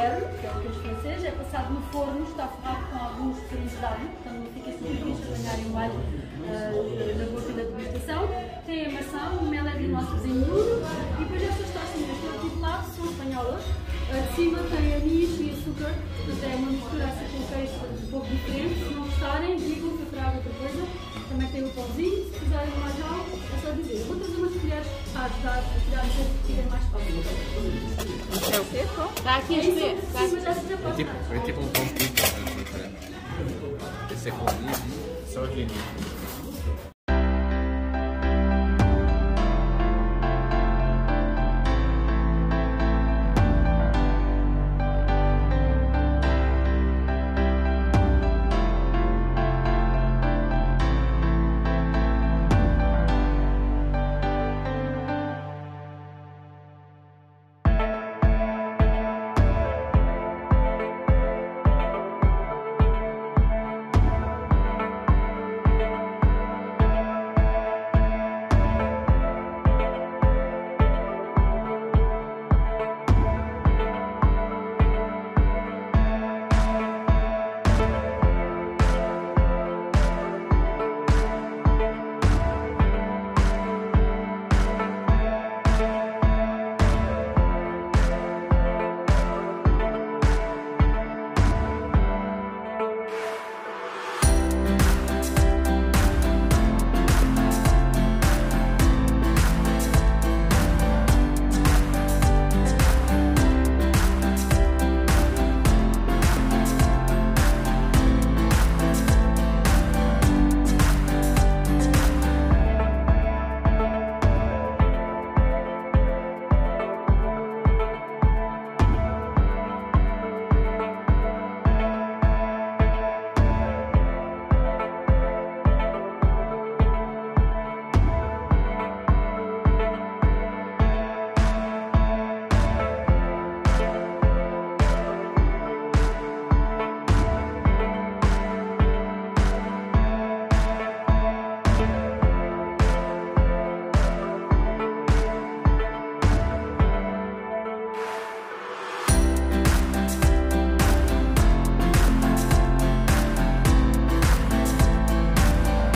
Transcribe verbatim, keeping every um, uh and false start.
gruyère, que é o queijo francês, é passado no forno, está forrado com alguns pedacinhos de alho, portanto não fica assim difícil apanharem o alho uh, na boca da degustação. Tem a maçã, o mel é de nossas em miúdo, e depois estas tostinhas que eu aqui de lado são espanholas. Uh, de cima tem anis e açúcar, portanto é uma mistura assim com queijo um pouco diferente. Se não gostarem, digam que eu trago outra coisa. Também tem o pãozinho, se quiserem mais algo, é só dizer. Eu vou trazer umas colheres para ajudar a tirar um pouco que fica mais fácil. Isso é o quê? Está aqui a escolher. É tipo, é tipo um pão de pizza, diferente. Esse é com milho, só aqui.